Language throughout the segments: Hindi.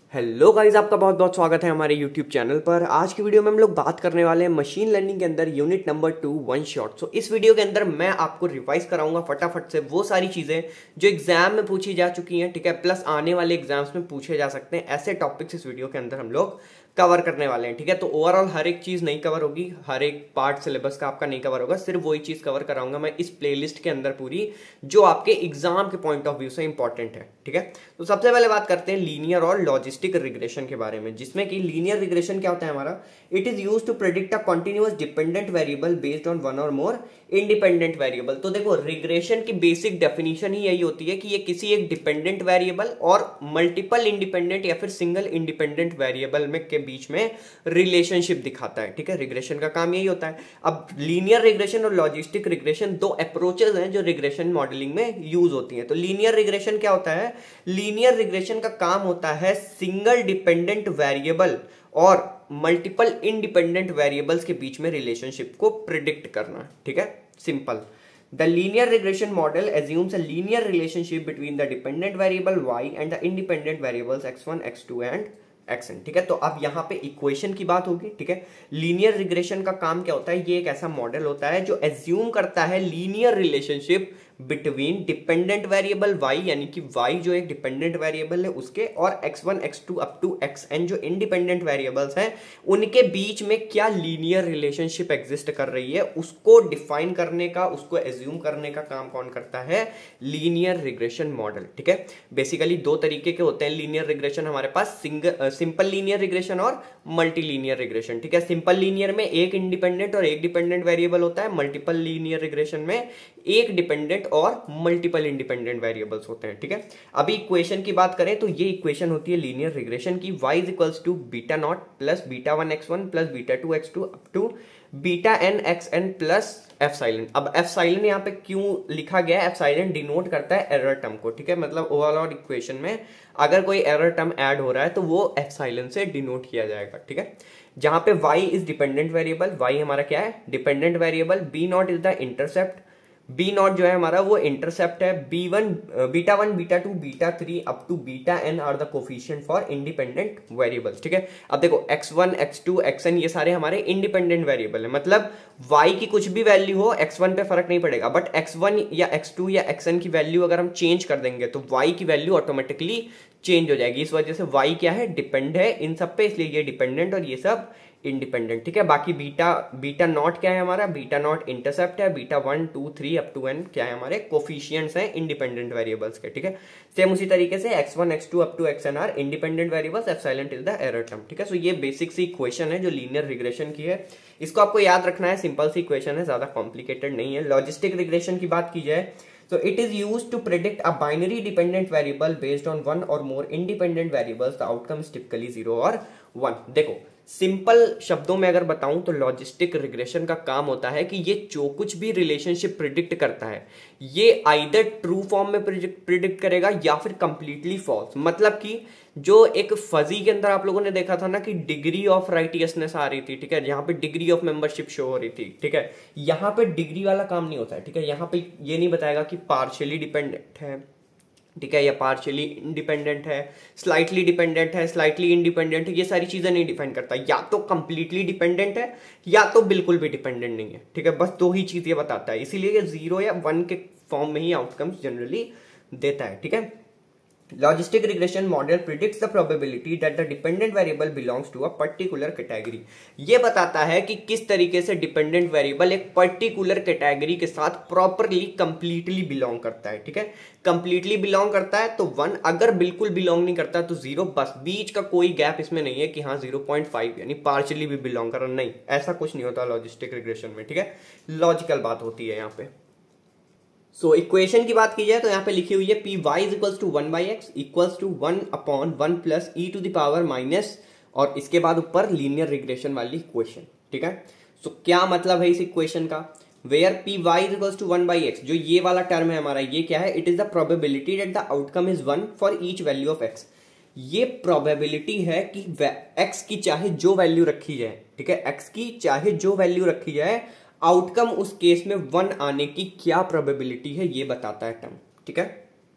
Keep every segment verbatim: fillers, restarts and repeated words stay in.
हेलो गाइस, आपका बहुत बहुत स्वागत है हमारे यूट्यूब चैनल पर। आज की वीडियो में हम लोग बात करने वाले हैं मशीन लर्निंग के अंदर unit number two one shot. So इस वीडियो के अंदर मैं आपको रिवाइज कराऊंगा फटाफट से वो सारी चीजें जो एग्जाम में पूछी जा चुकी हैं, ठीक है, प्लस आने वाले एग्जाम्स में पूछे जा सकते हैं। ऐसे टॉपिक्स इस वीडियो के अंदर हम लोग कवर करने वाले हैं, ठीक है। तो ओवरऑल हर एक चीज नहीं कवर होगी, हर एक पार्ट सिलेबस का आपका नहीं कवर होगा, सिर्फ वही चीज कवर कराऊंगा मैं इस प्लेलिस्ट के अंदर पूरी, जो आपके एग्जाम के पॉइंट ऑफ व्यू से इंपॉर्टेंट है, ठीक है। तो सबसे पहले बात करते हैं लीनियर और लॉजिस्टिक रिग्रेशन के बारे में, जिसमें कि लीनियर रिग्रेशन क्या होता है हमारा। It is used to predict a continuous dependent variable based on one or more independent variable. तो देखो, रिग्रेशन की बेसिक डेफिनेशन ही यही होती है कि ये किसी एक डिपेंडेंट वेरिएबल और मल्टीपल इंडिपेंडेंट या फिर सिंगल इंडिपेंडेंट वेरिएबल में के बीच में रिलेशनशिप दिखाता है, ठीक है। रिग्रेशन का काम यही होता है। अब लीनियर रिग्रेशन और लॉजिस्टिक रिग्रेशन दो अप्रोचेस हैं जो रिग्रेशन मॉडलिंग में यूज होती हैं। तो लीनियर रिग्रेशन क्या होता है? लीनियर रिग्रेशन का काम होता है सिंगल डिपेंडेंट वेरिएबल और मल्टीपल इंडिपेंडेंट वेरिएबल्स के बीच में रिलेशनशिप को प्रिडिक्ट करना, ठीक है, simple. The linear regression model assumes a linear relationship between the dependent variable y and the independent variables x one, x two and xn, ठीक है। तो अब यहाँ पे इक्वेशन की बात होगी, ठीक है। लीनियर रिग्रेशन का काम क्या होता है? ये एक ऐसा मॉडल होता है जो एज्यूम करता है linear relationship between dependent variable y, यानी कि y जो एक डिपेंडेंट वेरिएबल है उसके, और x one, x two up to xn जो इंडिपेंडेंट वेरिएबल्स हैं उनके बीच में क्या लीनियर रिलेशनशिप एग्जिस्ट कर रही है, उसको डिफाइन करने का, उसको एज्यूम करने का काम कौन करता है? लीनियर रिग्रेशन मॉडल, ठीक है। बेसिकली दो तरीके के होते हैं लीनियर रिग्रेशन हमारे पास, सिंगल सिंपल लीनियर रिग्रेशन और मल्टी लीनियर रिग्रेशन, ठीक है। सिंपल लीनियर में एक इंडिपेंडेंट और एक डिपेंडेंट वेरिएबल होता है, मल्टीपल लीनियर रिग्रेशन में एक डिपेंडेंट और मल्टीपल इंडिपेंडेंट वेरिएबल्स होते हैं, ठीक है। अभी इक्वेशन की बात करें तो ये इक्वेशन होती है लीनियर रिग्रेशन की, y is equals to beta naught plus beta one x one plus beta two x two up to beta n x n plus epsilon. अब एप्सिलॉन यहाँ पे क्यों लिखा गया है? एप्सिलॉन डिनोट करता है एरर टर्म को, ठीक है। मतलब ओवरऑल इक्वेशन में अगर कोई एरर टर्म ऐड हो रहा है तो वो एप्सिलॉन से डिनोट किया जाएगा, ठीक है। जहां पे y is dependent variable, y हमारा क्या है? Dependent variable, b naught is the intercept, b naught जो है हमारा वो इंटरसेप्ट है, b one, beta one, beta two, beta three up to beta n are the coefficient for independent variables, ठीक है। अब देखो x one, x two, x n ये सारे हमारे इंडिपेंडेंट वेरिएबल है, मतलब y की कुछ भी वैल्यू हो एक्स वन पे फर्क नहीं पड़ेगा, बट एक्स वन या एक्स टू या एक्स एन की वैल्यू अगर हम चेंज कर देंगे तो y की वैल्यू ऑटोमेटिकली चेंज हो जाएगी। इस वजह से y क्या है? डिपेंड है इन सब पे, इसलिए ये डिपेंडेंट और ये सब इंडिपेंडेंट, ठीक है। बाकी बीटा बीटा नॉट क्या है हमारा? बीटा नॉट इंटरसेप्ट है, beta one, two, three up to n क्या है? हमारे कोफिशिएंट्स हैं इंडिपेंडेंट वेरिएबल्स के, ठीक है। सेम उसी तरीके से x one, x two up to x n are independent variables, epsilon is the error term, ठीक है। सो ये बेसिक सी इक्वेशन है जो लीनियर रिग्रेशन की है, इसको आपको याद रखना है। सिंपल सी इक्वेशन है, ज्यादा कॉम्प्लिकेटेड नहीं है। लॉजिस्टिक रिग्रेशन की बात की जाए so it is used to predict a binary dependent variable based on one or more independent variables. The outcome is typically zero or one. देखो, सिंपल शब्दों में अगर बताऊं तो लॉजिस्टिक रिग्रेशन का काम होता है कि ये जो कुछ भी रिलेशनशिप प्रिडिक्ट करता है ये आइदर ट्रू फॉर्म में प्रिडिक्ट करेगा या फिर कंप्लीटली फॉल्स। मतलब कि जो एक फजी के अंदर आप लोगों ने देखा था ना कि डिग्री ऑफ राइटियसनेस आ रही थी, ठीक है, यहाँ पे डिग्री ऑफ मेंबरशिप शो हो रही थी, ठीक है। यहाँ पे डिग्री वाला काम नहीं होता है, ठीक है। यहाँ पे ये नहीं बताएगा कि पार्शियली डिपेंडेंट है, ठीक है, या पार्शियली इंडिपेंडेंट है, स्लाइटली डिपेंडेंट है, स्लाइटली इंडिपेंडेंट है, ये सारी चीजें नहीं डिफाइन करता। या तो कंप्लीटली डिपेंडेंट है या तो बिल्कुल भी डिपेंडेंट नहीं है, ठीक है। बस दो ही चीज ये बताता है, इसीलिए ये जीरो या वन के फॉर्म में ही आउटकम्स जनरली देता है, ठीक है। Logistic regression model predicts the probability that the dependent variable belongs to a particular category. ये बताता है कि किस तरीके से डिपेंडेंट वेरिएबल एक पर्टिकुलर कैटेगरी के साथ प्रॉपरली कंप्लीटली बिलोंग करता है, ठीक है। कंप्लीटली बिलोंग करता है तो वन, अगर बिल्कुल बिलोंग नहीं करता तो जीरो, बस बीच का कोई गैप इसमें नहीं है कि हाँ जीरो पॉइंट फाइव यानी पार्शियली भी बिलोंग कर रहा, नहीं, ऐसा कुछ नहीं होता लॉजिस्टिक रिग्रेशन में, ठीक है। लॉजिकल बात होती है यहाँ पे। सो so, इक्वेशन की बात की जाए तो यहाँ पे लिखी हुई है P y is equals to one by x equals to one upon one plus e to the power minus, और इसके बाद ऊपर लीनियर रिग्रेशन वाली इक्वेशन, ठीक है। सो so, क्या मतलब है इस इक्वेशन का? Where P y is equals to one by x, जो ये वाला टर्म है हमारा, ये क्या है? It is the probability that the outcome is one for each value of x. ये प्रोबेबिलिटी है कि एक्स की चाहे जो वैल्यू रखी जाए, ठीक है, एक्स की चाहे जो वैल्यू रखी जाए, आउटकम उस केस में वन आने की क्या प्रोबेबिलिटी है ये बताता है टर्म, ठीक है।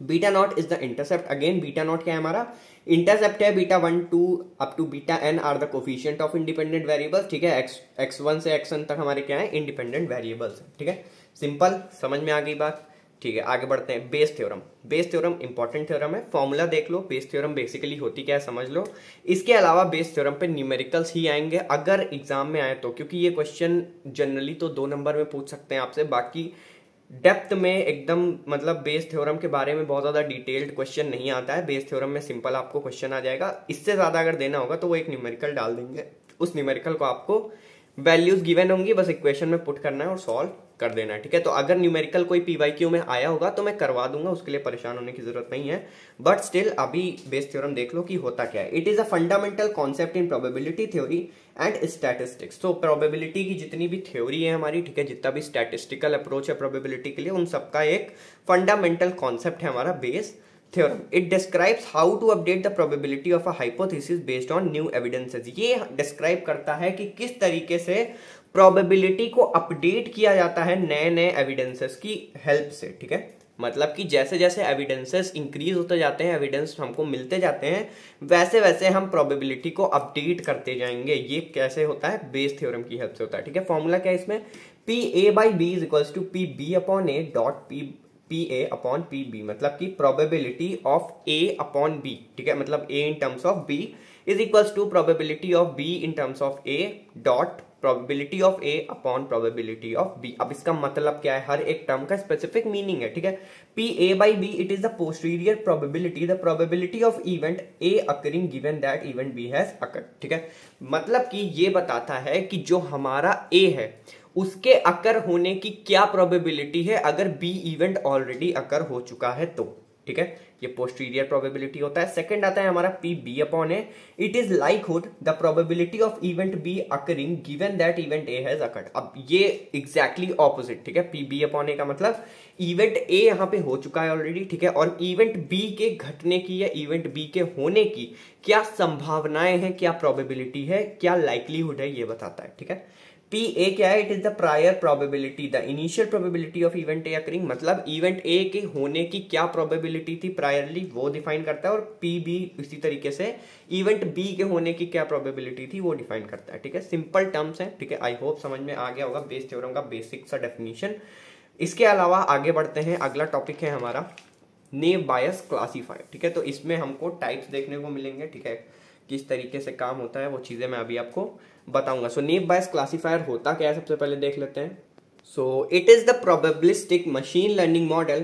Beta naught is the intercept. Again beta naught क्या है हमारा, इंटरसेप्ट है। Beta one two up to beta n are the coefficient of independent variables, ठीक है। एक्स एक्स वन से एक्स एन तक हमारे क्या है, इंडिपेंडेंट वेरिएबल्स, ठीक है। सिंपल, समझ में आ गई बात, ठीक है। आगे बढ़ते हैं। Bayes theorem, Bayes theorem important theorem है, फॉर्मूला देख लो। बेस थ्योरम बेसिकली होती क्या है समझ लो। इसके अलावा बेस थ्योरम पे न्यूमेरिकल्स ही आएंगे अगर एग्जाम में आए तो, क्योंकि ये क्वेश्चन जनरली तो दो नंबर में पूछ सकते हैं आपसे, बाकी डेप्थ में एकदम मतलब बेस थ्योरम के बारे में बहुत ज्यादा डिटेल्ड क्वेश्चन नहीं आता है। बेस थ्योरम में सिंपल आपको क्वेश्चन आ जाएगा। इससे ज्यादा अगर देना होगा तो वो एक न्यूमेरिकल डाल देंगे, उस न्यूमेरिकल को आपको वैल्यूज गिवन होंगी, बस इक्वेशन में पुट करना है और सॉल्व कर देना है, ठीक है। तो अगर न्यूमेरिकल कोई पीवाईक्यू में आया होगा तो मैं करवा दूंगा, उसके लिए परेशान होने की जरूरत नहीं है। बट स्टिल अभी बेस थ्योरम देख लो कि होता क्या है। It is a fundamental concept in probability theory and statistics. तो प्रोबेबिलिटी की जितनी भी थ्योरी है हमारी, ठीक है, जितना भी स्टैटिस्टिकल अप्रोच है प्रोबेबिलिटी के लिए, उन सबका एक फंडामेंटल कॉन्सेप्ट है हमारा Bayes theorem. It describes how to update the probability of a hypothesis based on new evidences. ये डिस्क्राइब करता है कि किस तरीके से प्रोबेबिलिटी को अपडेट किया जाता है नए नए एविडेंसेस की हेल्प से, ठीक है। मतलब कि जैसे जैसे एविडेंसेस इंक्रीज होते जाते हैं, एविडेंस हमको मिलते जाते हैं, वैसे वैसे हम प्रोबेबिलिटी को अपडेट करते जाएंगे। ये कैसे होता है, बेस थ्योरम की हेल्प से होता है, ठीक है। फॉर्मूला क्या है इसमें, P A by B is equals to P B upon A dot P P A upon P B, मतलब कि probability of A upon B, ठीक है। मतलब A in terms of B is equals to probability of B in terms of A dot probability of A upon probability of B. अब इसका मतलब क्या है, हर एक टर्म का स्पेसिफिक मीनिंग है, ठीक है। P A by B it is the posterior probability, the probability of event A occurring given that event B has occurred, ठीक है। मतलब कि ये बताता है कि जो हमारा ए है उसके अकर होने की क्या प्रोबेबिलिटी है अगर बी इवेंट ऑलरेडी अकर हो चुका है तो, ठीक है। ये पोस्टीरियर प्रोबेबिलिटी होता है। सेकंड आता है हमारा P B upon A, it is likelihood the probability of event B occurring given that event A has occurred. अब ये एग्जैक्टली ऑपोजिट, ठीक है। पी बी अपॉन ए का मतलब इवेंट ए यहां पे हो चुका है ऑलरेडी, ठीक है, और इवेंट बी के घटने की या इवेंट बी के होने की क्या संभावनाएं हैं, क्या प्रोबेबिलिटी है, क्या लाइकलीहुड है, ये बताता है, ठीक है। पी ए क्या है, it is the prior probability, the initial probability of event A occurring, मतलब इवेंट ए के होने की क्या प्रोबेबिलिटी थी प्रायरली, वो डिफाइन करता है। और पी बी इसी तरीके से इवेंट बी के होने की क्या प्रोबेबिलिटी थी वो डिफाइन करता है, ठीक है। सिंपल टर्म्स हैं, ठीक है। आई होप समझ में आ गया होगा बेस थ्योरम का बेसिक सा डेफिनेशन। इसके अलावा आगे बढ़ते हैं, अगला टॉपिक है हमारा नेव बायस क्लासीफायर, ठीक है। तो इसमें हमको टाइप्स देखने को मिलेंगे, ठीक है, किस तरीके से काम होता है वो चीजें मैं अभी आपको बताऊंगा। सो नेव बायस क्लासीफायर होता क्या है सबसे पहले देख लेते हैं। So it is the probabilistic machine learning model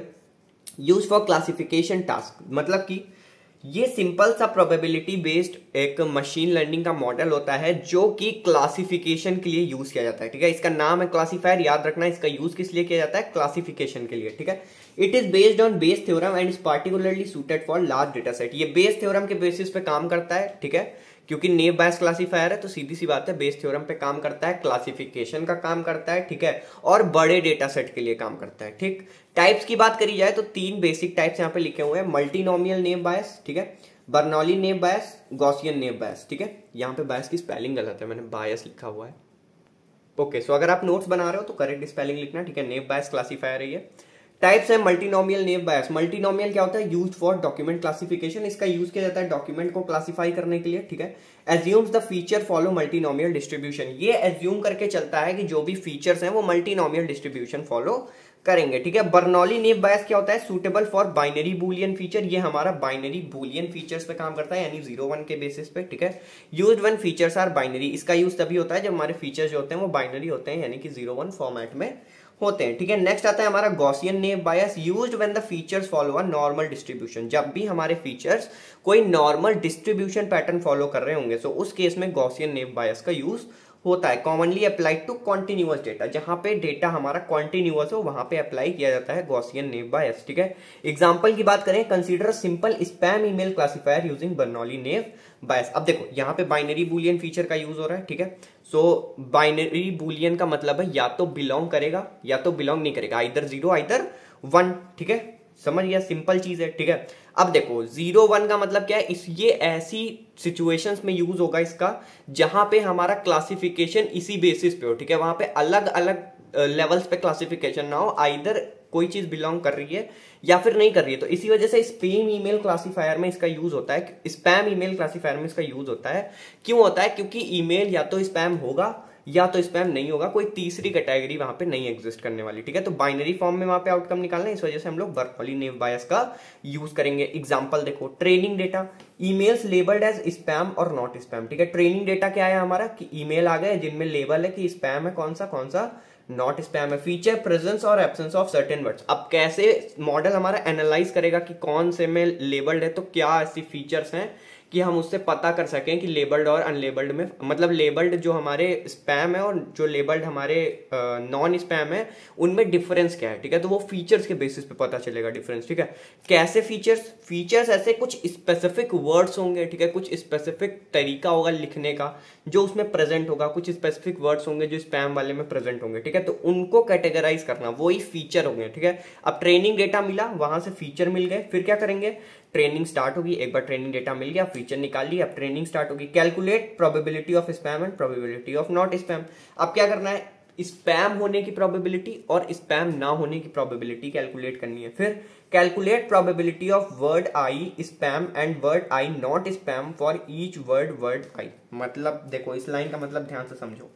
use for classification task. मतलब कि ये सिंपल सा प्रोबेबिलिटी बेस्ड एक मशीन लर्निंग का मॉडल होता है जो कि क्लासिफिकेशन के लिए यूज किया जाता है, ठीक है। इसका नाम है क्लासीफायर, याद रखना इसका यूज किस लिए किया जाता है, क्लासिफिकेशन के लिए, ठीक है। It is based on Bayes theorem and is particularly suited for large data set. ये बेस थ्योरम के बेसिस पे काम करता है, ठीक है, क्योंकि नेव बायस क्लासीफायर है तो सीधी सी बात है बेस थ्योरम पे काम करता है, क्लासिफिकेशन का काम करता है, ठीक है, और बड़े डेटा सेट के लिए काम करता है, ठीक। टाइप्स की बात करी जाए तो तीन बेसिक टाइप्स यहाँ पे लिखे हुए हैं, मल्टीनोमियल नेव बायस, ठीक है, बर्नौली नेव बायस, गॉसियन नेव बायस, ठीक है। यहाँ पे बायस की स्पेलिंग गलत है, मैंने बायस लिखा हुआ है, ओके। सो अगर आप नोट्स बना रहे हो तो करेक्ट स्पेलिंग लिखना, ठीक है। नेव बायस क्लासीफायर है ये। टाइप्स है मल्टीनोमियल नेव बायस। मल्टीनोमियल क्या होता है, यूज्ड फॉर डॉक्यूमेंट क्लासिफिकेशन, इसका यूज किया जाता है डॉक्यूमेंट को क्लासिफाई करने के लिए, ठीक है। Assumes the feature follow multinomial distribution, ये एज्यूम करके चलता है कि जो भी फीचर्स हैं वो मल्टीनोमियल डिस्ट्रीब्यूशन फॉलो करेंगे, ठीक है। बर्नौली नेव बायस क्या होता है, suitable for binary boolean feature, ये हमारा बाइनरी बूलियन फीचर्स पे काम करता है, यानी जीरो वन के बेसिस पे, ठीक है। Used when features are binary, इसका यूज तभी होता है जब हमारे फीचर्स जो होते हैं वो बाइनरी होते हैं, यानी कि जीरो वन फॉर्मेट में होते हैं, ठीक है। नेक्स्ट आता है हमारा Gaussian naive Bayes, used when the features follow a normal distribution, जब भी हमारे फीचर्स कोई नॉर्मल डिस्ट्रीब्यूशन पैटर्न फॉलो कर रहे होंगे तो उस केस में गॉसियन नेव बायस का यूज होता है। Commonly applied to continuous data, जहां पे डेटा हमारा कॉन्टिन्यूअस हो वहां पे अप्लाई किया जाता है गॉसियन नेव बायस, ठीक है। एग्जांपल की बात करें, consider simple spam email classifier using Bernoulli naive Bayes. अब देखो यहाँ पे बाइनरी बूलियन फीचर का यूज हो रहा है, ठीक है। सो बाइनरी बूलियन का मतलब है या तो बिलोंग करेगा या तो बिलोंग नहीं करेगा, आइदर जीरो आइदर वन, ठीक है। समझ गया, सिंपल चीज है, ठीक है। अब देखो जीरो वन का मतलब क्या है, इस ये ऐसी सिचुएशंस में यूज होगा इसका जहां पे हमारा क्लासिफिकेशन इसी बेसिस पे हो, ठीक है। वहां पे अलग अलग लेवल्स पे क्लासिफिकेशन ना हो, आइदर कोई चीज बिलोंग कर रही है या फिर नहीं कर रही है। तो इसी वजह से स्पैम ईमेल क्लासिफायर में इसका यूज होता है, स्पैम ईमेल क्लासिफायर में इसका यूज होता है। क्यों होता है? क्योंकि ईमेल या तो स्पैम होगा या तो स्पैम नहीं होगा, कोई तीसरी कैटेगरी वहां पे नहीं एग्जिस्ट करने वाली, ठीक है। तो बाइनरी फॉर्म में वहां पे आउटकम निकालना है, इस वजह से हम लोग बर्नौली नेव बायस का यूज करेंगे। एग्जांपल देखो, training data, emails labelled as spam और नॉट स्पैम, ठीक है। ट्रेनिंग डेटा क्या है हमारा कि ईमेल आ गए जिनमें लेबल है कि स्पैम है कौन सा, कौन सा नॉट स्पैम है। फीचर प्रेजेंस और एब्सेंस ऑफ सर्टेन वर्ड्स, अब कैसे मॉडल हमारा एनालाइज करेगा कि कौन से में लेबल्ड है, तो क्या ऐसी फीचर्स हैं कि हम उससे पता कर सकें कि लेबल्ड और अनलेबल्ड में, मतलब लेबल्ड जो हमारे स्पैम है और जो लेबल्ड हमारे नॉन स्पैम है उनमें डिफरेंस क्या है, ठीक है। तो वो फीचर्स के बेसिस पे पता चलेगा डिफरेंस, ठीक है। कैसे फीचर्स? फीचर्स ऐसे कुछ स्पेसिफिक वर्ड्स होंगे, ठीक है, कुछ स्पेसिफिक तरीका होगा लिखने का जो उसमें प्रेजेंट होगा, कुछ स्पेसिफिक वर्ड्स होंगे जो स्पैम वाले में प्रेजेंट होंगे, ठीक है। तो उनको कैटेगराइज करना, वही फीचर होंगे, ठीक है। अब ट्रेनिंग डेटा मिला, वहां से फीचर मिल गए, फिर क्या करेंगे? ट्रेनिंग स्टार्ट होगी। एक बार ट्रेनिंग डेटा मिल गया, फीचर निकाल लिया, अब ट्रेनिंग स्टार्ट होगी। Calculate probability of spam and probability of not spam. अब क्या करना है? स्पैम होने की प्रोबेबिलिटी और स्पैम ना होने की प्रोबेबिलिटी कैलकुलेट करनी है। फिर calculate probability of word i spam and word i not spam for each word word i. मतलब देखो, इस लाइन का मतलब ध्यान से समझो।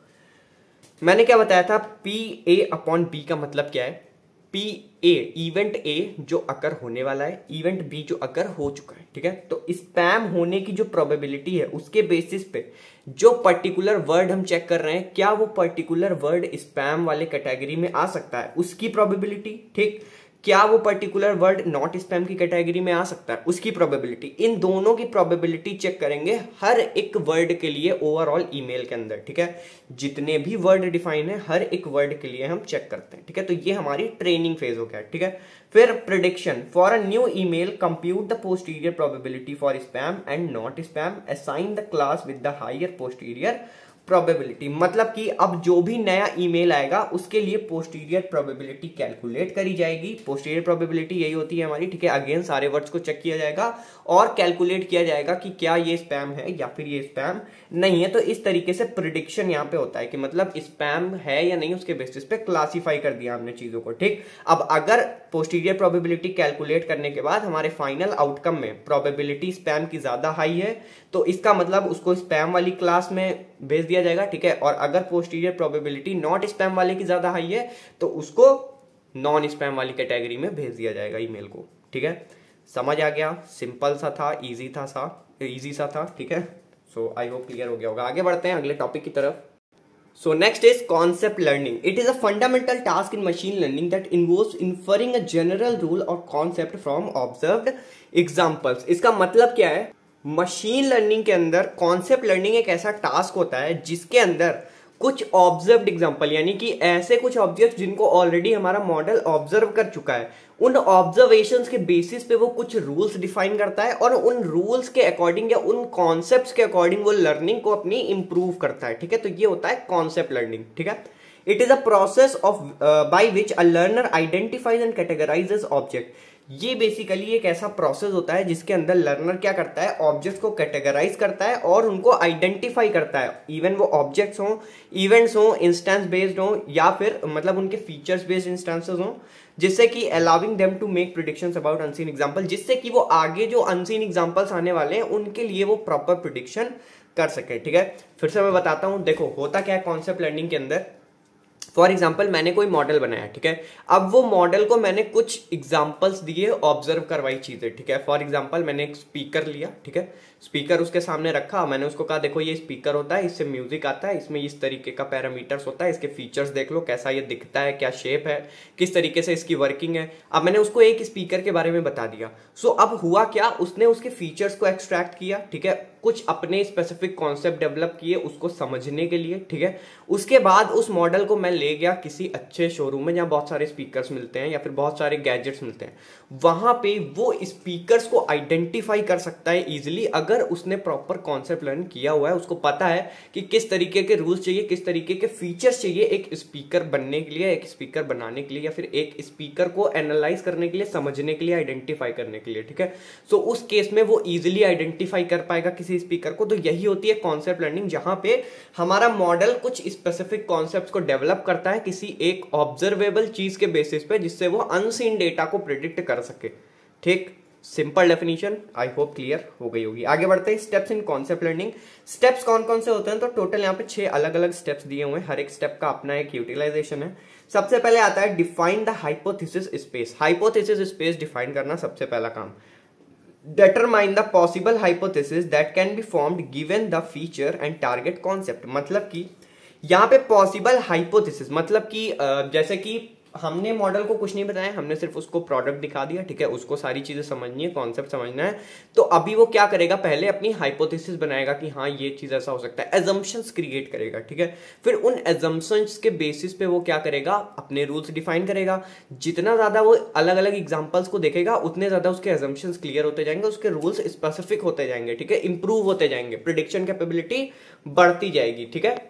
मैंने क्या बताया था? पी ए अपॉन बी का मतलब क्या है? पी ए इवेंट ए जो अकर होने वाला है, इवेंट बी जो अकर हो चुका है, ठीक है। तो स्पैम होने की जो प्रोबेबिलिटी है उसके बेसिस पे जो पर्टिकुलर वर्ड हम चेक कर रहे हैं, क्या वो पर्टिकुलर वर्ड स्पैम वाले कैटेगरी में आ सकता है, उसकी प्रोबेबिलिटी, ठीक। क्या वो पर्टिकुलर वर्ड नॉट स्पैम की कैटेगरी में आ सकता है, उसकी प्रोबेबिलिटी। इन दोनों की प्रोबेबिलिटी चेक करेंगे हर एक वर्ड के लिए ओवरऑल ईमेल के अंदर, ठीक है। जितने भी वर्ड डिफाइन है हर एक वर्ड के लिए हम चेक करते हैं, ठीक है। तो ये हमारी ट्रेनिंग फेज हो गया, ठीक है। फिर prediction for a new email, compute the posterior probability for spam and not spam, assign the class with the higher posterior probability. मतलब कि अब जो भी नया ईमेल आएगा उसके लिए पोस्टीरियर प्रोबेबिलिटी कैलकुलेट करी जाएगी। पोस्टीरियर प्रोबेबिलिटी यही होती है हमारी, ठीक है। अगेन सारे वर्ड्स को चेक किया जाएगा और कैलकुलेट किया जाएगा कि क्या ये स्पैम है या फिर ये स्पैम नहीं है। तो इस तरीके से प्रिडिक्शन यहाँ पे होता है कि मतलब स्पैम है या नहीं, उसके बेसिस पे क्लासिफाई कर दिया हमने चीजों को, ठीक। अब अगर पोस्टीरियर प्रोबेबिलिटी कैलकुलेट करने के बाद हमारे फाइनल आउटकम में प्रोबेबिलिटी स्पैम की ज्यादा हाई है तो इसका मतलब उसको स्पैम वाली क्लास में भेज दिया जाएगा, ठीक है। और अगर पोस्टीरियर प्रोबेबिलिटी नॉट स्पैम वाले की ज्यादा हाई है तो उसको नॉन स्पैम वाली कैटेगरी में भेज दिया जाएगा ईमेल को, ठीक है। समझ आ गया? सिंपल सा था, इजी था सा इजी सा था, ठीक है। सो आई होप क्लियर हो गया होगा। आगे बढ़ते हैं अगले टॉपिक की तरफ। So next is concept learning. It is a fundamental task in machine learning that involves inferring a general rule or concept from observed examples. इसका मतलब क्या है? मशीन लर्निंग के अंदर कॉन्सेप्ट लर्निंग एक ऐसा टास्क होता है जिसके अंदर कुछ ऑब्जर्व्ड एग्जांपल, यानी कि ऐसे कुछ ऑब्जेक्ट जिनको ऑलरेडी हमारा मॉडल ऑब्जर्व कर चुका है, उन ऑब्जर्वेशंस के बेसिस पे वो कुछ रूल्स डिफाइन करता है और उन रूल्स के अकॉर्डिंग या उन कॉन्सेप्ट्स के अकॉर्डिंग वो लर्निंग को अपनी इंप्रूव करता है, ठीक है। तो ये होता है कॉन्सेप्ट लर्निंग, ठीक है। It is a process of by which a learner identifies and categorises object. ये बेसिकली एक ऐसा प्रोसेस होता है जिसके अंदर लर्नर क्या करता है? ऑब्जेक्ट्स को कैटेगराइज करता है और उनको आइडेंटिफाई करता है, इवन वो ऑब्जेक्ट्स हों, इवेंट्स हों, इंस्टेंस बेस्ड हों या फिर मतलब उनके फीचर्स बेस्ड इंस्टेंसेस हों, जिससे कि allowing them to make predictions about unseen example, जिससे कि वो आगे जो अनसीन एग्जांपल्स आने वाले हैं उनके लिए वो प्रॉपर प्रेडिक्शन कर सके, ठीक है। फिर से मैं बताता हूं, देखो होता क्या है कॉन्सेप्ट लर्निंग के अंदर। फॉर एग्जाम्पल मैंने कोई मॉडल बनाया, ठीक है। अब वो मॉडल को मैंने कुछ एग्जाम्पल्स दिए, ऑब्जर्व करवाई चीजें, ठीक है। फॉर एग्जाम्पल मैंने एक स्पीकर लिया, ठीक है। स्पीकर उसके सामने रखा, मैंने उसको कहा देखो ये स्पीकर होता है, इससे म्यूजिक आता है, इसमें इस तरीके का पैरामीटर्स होता है, इसके फीचर्स देख लो कैसा ये दिखता है, क्या शेप है, किस तरीके से इसकी वर्किंग है। अब मैंने उसको एक स्पीकर के बारे में बता दिया। सो अब हुआ क्या, उसने उसके फीचर्स को एक्सट्रैक्ट किया, ठीक है, कुछ अपने स्पेसिफिक कॉन्सेप्ट डेवलप किए उसको समझने के लिए, ठीक है। उसके बाद उस मॉडल को मैं ले गया किसी अच्छे शोरूम में जहां बहुत सारे स्पीकर्स मिलते हैं या फिर बहुत सारे गैजेट्स मिलते हैं, वहां पे वो स्पीकर्स को आइडेंटिफाई कर सकता है इजिली। अगर अगर उसने प्रॉपर कॉन्सेप्ट लर्न किया हुआ है, उसको पता है कि किस तरीके के रूल्स चाहिए, किस तरीके के फीचर्स चाहिए एक स्पीकर बनने के लिए, एक स्पीकर बनाने के लिए, या फिर एक स्पीकर को एनालाइज करने के लिए, समझने के लिए, आइडेंटिफाई करने के लिए, ठीक है। सो so, उस केस में वो इजिली आइडेंटिफाई कर पाएगा किसी स्पीकर को। तो यही होती है कॉन्सेप्ट लर्निंग, जहां पे हमारा मॉडल कुछ स्पेसिफिक कॉन्सेप्ट्स को डेवलप करता है किसी एक ऑब्जर्वेबल चीज के बेसिस पे, जिससे वो अनसीन डेटा को प्रिडिक्ट कर सके, ठीक। Simple definition, I hope clear हो गई होगी। आगे बढ़ते हैं, steps in concept learning. Steps कौन कौन से होते हैं? तो टोटल यहाँ पे छह अलग अलग स्टेप्स दिए हुए हैं, हर एक स्टेप का अपना एक यूटिलाइजेशन है। सबसे पहले आता है define the hypothesis space. Hypothesis space define करना सबसे पहला काम। Determine the possible hypothesis that can be formed given the feature and target concept। मतलब कि यहाँ पे पॉसिबल हाइपोथेसिस मतलब कि जैसे कि हमने मॉडल को कुछ नहीं बताया, हमने सिर्फ उसको प्रोडक्ट दिखा दिया, ठीक है। उसको सारी चीजें समझनी है, कॉन्सेप्ट समझना है। तो अभी वो क्या करेगा, पहले अपनी हाइपोथेसिस बनाएगा कि हाँ ये चीज ऐसा हो सकता है, एजम्पशंस क्रिएट करेगा, ठीक है। फिर उन एजम्पशंस के बेसिस पे वो क्या करेगा, अपने रूल्स डिफाइन करेगा। जितना ज्यादा वो अलग अलग एग्जांपल्स को देखेगा, उतने ज्यादा उसके एजम्पशंस क्लियर होते जाएंगे, उसके रूल्स स्पेसिफिक होते जाएंगे, ठीक है, इंप्रूव होते जाएंगे, प्रिडिक्शन कैपेबिलिटी बढ़ती जाएगी, ठीक है।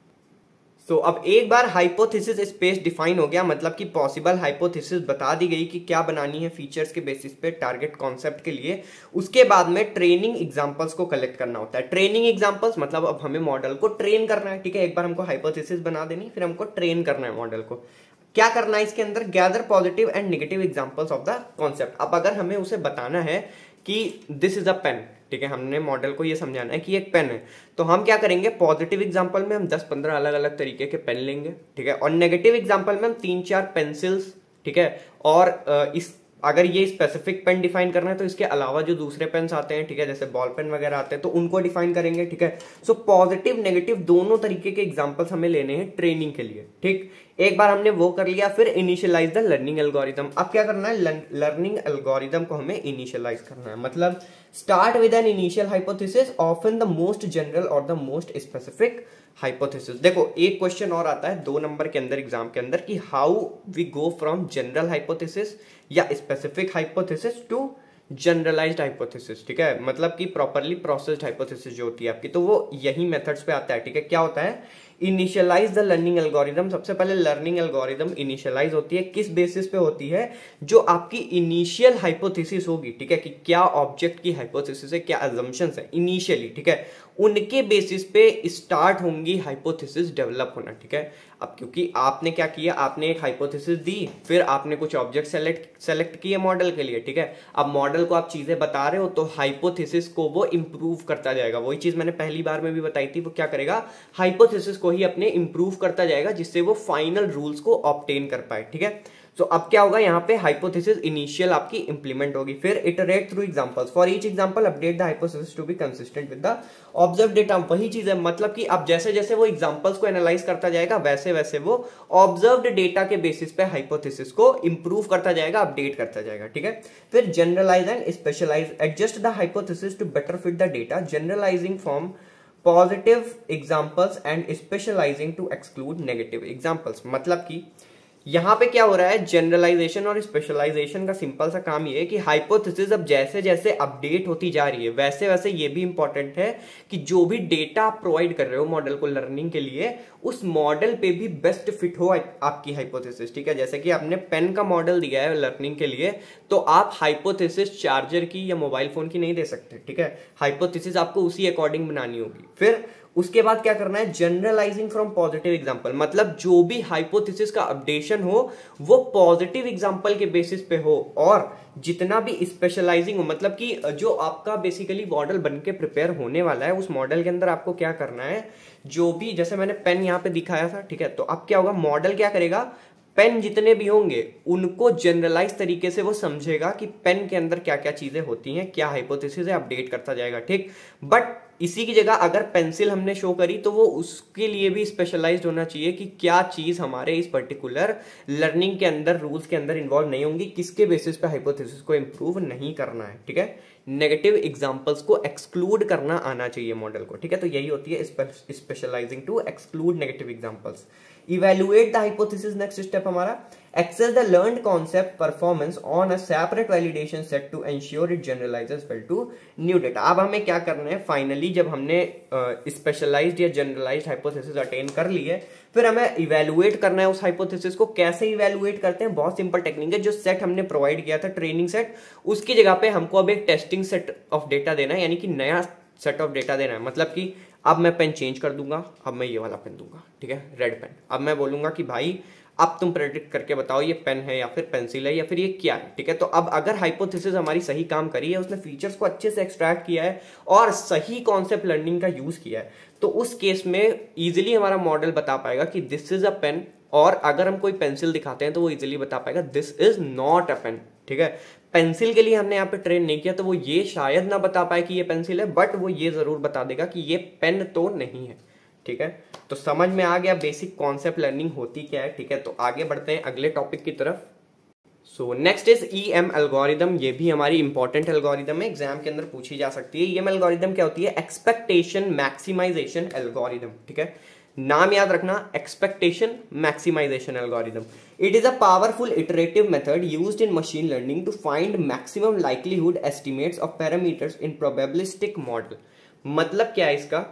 तो so, अब एक बार हाइपोथेसिस स्पेस डिफाइन हो गया, मतलब कि पॉसिबल हाइपोथेसिस बता दी गई कि क्या बनानी है फीचर्स के बेसिस पे टारगेट कॉन्सेप्ट के लिए। उसके बाद में ट्रेनिंग एग्जांपल्स को कलेक्ट करना होता है। ट्रेनिंग एग्जांपल्स मतलब अब हमें मॉडल को ट्रेन करना है, ठीक है। एक बार हमको हाइपोथेसिस बना देनी, फिर हमको ट्रेन करना है मॉडल को। क्या करना है इसके अंदर, gather positive and negative examples of the concept. अब अगर हमें उसे बताना है कि दिस इज अ पेन, ठीक है, हमने मॉडल को ये समझाना है कि एक पेन है, तो हम क्या करेंगे, पॉजिटिव एग्जांपल में हम दस पंद्रह अलग अलग तरीके के पेन लेंगे, ठीक है, और नेगेटिव एग्जांपल में हम तीन चार पेंसिल्स, ठीक है, और इस अगर ये स्पेसिफिक पेन डिफाइन करना है तो इसके अलावा जो दूसरे पेन्स आते हैं, ठीक है, जैसे बॉल पेन वगैरह आते हैं, तो उनको डिफाइन करेंगे, ठीक है। सो पॉजिटिव नेगेटिव दोनों तरीके के एग्जांपल्स हमें लेने हैं ट्रेनिंग के लिए, ठीक। एक बार हमने वो कर लिया, फिर इनिशियलाइज द लर्निंग एल्गोरिथम। अब क्या करना है, लर्निंग एल्गोरिथम को हमें इनिशियलाइज करना है, मतलब start with an initial hypothesis, often the most general or the most specific hypothesis. देखो एक क्वेश्चन और आता है दो नंबर के अंदर एग्जाम के अंदर कि how we go from general hypothesis या specific hypothesis to generalised hypothesis, ठीक है, मतलब कि प्रॉपरली प्रोसेस्ड हाइपोथेसिस जो होती है आपकी, तो वो यही मेथड्स पे आता है, ठीक है। क्या होता है, इनिशियलाइज द लर्निंग एल्गोरिथम। सबसे पहले लर्निंग एल्गोरिथम इनिशियलाइज होती है, किस बेसिस पे होती है, जो आपकी इनिशियल हाइपोथेसिस होगी, ठीक है, कि क्या ऑब्जेक्ट की हाइपोथेसिस है, क्या अजम्पशंस है इनिशियली, ठीक है, उनके बेसिस पे स्टार्ट होंगी हाइपोथेसिस डेवलप होना, ठीक है। अब क्योंकि आपने क्या किया, आपने एक हाइपोथेसिस दी, फिर आपने कुछ ऑब्जेक्ट सेलेक्ट सेलेक्ट किए मॉडल के लिए, ठीक है। अब मॉडल को आप चीजें बता रहे हो तो हाइपोथेसिस को वो इंप्रूव करता जाएगा। वही चीज मैंने पहली बार में भी बताई थी, वो क्या करेगा, हाइपोथेसिस को ही अपने इंप्रूव करता जाएगा, जिससे वो फाइनल रूल्स को ऑब्टेन कर पाए, ठीक है। सो so, अब क्या होगा, यहाँ पे हाइपोथेसिस इनिशियल आपकी इंप्लीमेंट होगी, फिर iterate through examples, for each example update the hypothesis to be consistent with the observe data. वही चीज है, मतलब कि अब जैसे जैसे वो एग्जांपल्स को एनालाइज करता जाएगा, वैसे वैसे वो ऑब्जर्व्ड डेटा के बेसिस पे हाइपोथेसिस को इंप्रूव करता जाएगा, अपडेट करता जाएगा, ठीक है। फिर generalize and specialize, adjust the hypothesis to better fit the data, generalizing from positive examples and specializing to exclude negative examples. मतलब कि यहां पे क्या हो रहा है, जनरलाइजेशन और स्पेशलाइजेशन का सिंपल सा काम ये है कि हाइपोथेसिस अब जैसे जैसे अपडेट होती जा रही है, वैसे वैसे ये भी इंपॉर्टेंट है कि जो भी डेटा आप प्रोवाइड कर रहे हो मॉडल को लर्निंग के लिए, उस मॉडल पे भी बेस्ट फिट हो आपकी हाइपोथेसिस, ठीक है। जैसे कि आपने पेन का मॉडल दिया है लर्निंग के लिए, तो आप हाइपोथेसिस चार्जर की या मोबाइल फोन की नहीं दे सकते, ठीक है। हाइपोथेसिस आपको उसी अकॉर्डिंग बनानी होगी। फिर उसके बाद क्या करना है, जनरलाइजिंग फ्रॉम पॉजिटिव एग्जांपल, मतलब जो भी हाइपोथेसिस का अपडेशन हो वो पॉजिटिव एग्जांपल के बेसिस पे हो, और जितना भी स्पेशलाइजिंग हो, मतलब कि जो आपका बेसिकली मॉडल बनके प्रिपेयर होने वाला है, उस मॉडल के अंदर आपको क्या करना है, जो भी जैसे मैंने पेन यहाँ पे दिखाया था, ठीक है, तो अब क्या होगा, मॉडल क्या करेगा, पेन जितने भी होंगे उनको जनरलाइज तरीके से वो समझेगा कि पेन के अंदर क्या क्या चीजें होती हैं, क्या हाइपोथेसिस है, अपडेट करता जाएगा, ठीक। बट इसी की जगह अगर पेंसिल हमने शो करी तो वो उसके लिए भी स्पेशलाइज्ड होना चाहिए कि क्या चीज हमारे इस पर्टिकुलर लर्निंग के अंदर, रूल्स के अंदर इन्वॉल्व नहीं होंगी, किसके बेसिस पे हाइपोथेसिस को इंप्रूव नहीं करना है, ठीक है। नेगेटिव एग्जांपल्स को एक्सक्लूड करना आना चाहिए मॉडल को, ठीक है। तो यही होती है specializing to exclude negative examples. Evaluate the hypothesis, next step हमारा access the learned concept performance on a separate validation set to ensure it generalizes well to new data. अब हमें क्या करना है, फाइनली जब हमने स्पेशलाइज्ड या जनरलाइज्ड हाइपोथेसिस अटेन कर ली है, फिर हमें इवेलुएट करना है उस हाइपोथेसिस को। कैसे इवेलुएट करते हैं, बहुत सिंपल टेक्निक है। जो सेट हमने प्रोवाइड किया था ट्रेनिंग सेट, उसकी जगह पे हमको अब एक टेस्टिंग सेट ऑफ डेटा देना है, यानी कि नया सेट ऑफ डेटा देना है। मतलब कि अब मैं पेन चेंज कर दूंगा, अब मैं ये वाला पेन दूंगा, ठीक है, रेड पेन। अब मैं बोलूंगा कि भाई अब तुम प्रेडिक्ट करके बताओ ये पेन है या फिर पेंसिल है या फिर ये क्या है, ठीक है। तो अब अगर हाइपोथेसिस हमारी सही काम करी है, उसने फीचर्स को अच्छे से एक्सट्रैक्ट किया है और सही कॉन्सेप्ट लर्निंग का यूज किया है, तो उस केस में इजीली हमारा मॉडल बता पाएगा कि दिस इज अ पेन, और अगर हम कोई पेंसिल दिखाते हैं तो वो इजीली बता पाएगा this is not a pen, ठीक है। पेंसिल के लिए हमने यहाँ पे ट्रेन नहीं किया, तो वो ये शायद ना बता पाए कि ये पेंसिल है, बट वो ये जरूर बता देगा कि ये पेन तो नहीं है, ठीक है। तो समझ में आ गया बेसिक कॉन्सेप्ट लर्निंग होती क्या है, ठीक है। तो आगे बढ़ते हैं अगले टॉपिक की तरफ। So next is E M algorithm. ये भी हमारी इंपॉर्टेंट एल्गोरिदम है, एग्जाम के अंदर पूछी जा सकती है। ई एम एल्गोरिदम क्या होती है, एक्सपेक्टेशन मैक्सिमाइजेशन एल्गोरिदम, ठीक है। नाम याद रखना, expectation maximization algorithm. It is a powerful iterative method used in machine learning to find maximum likelihood estimates of parameters in probabilistic model. मतलब क्या है इसका,